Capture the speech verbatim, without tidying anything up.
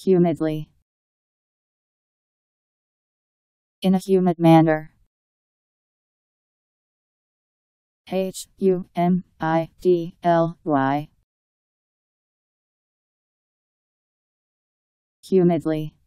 Humidly. In a humid manner. H U M I D L Y. Humidly.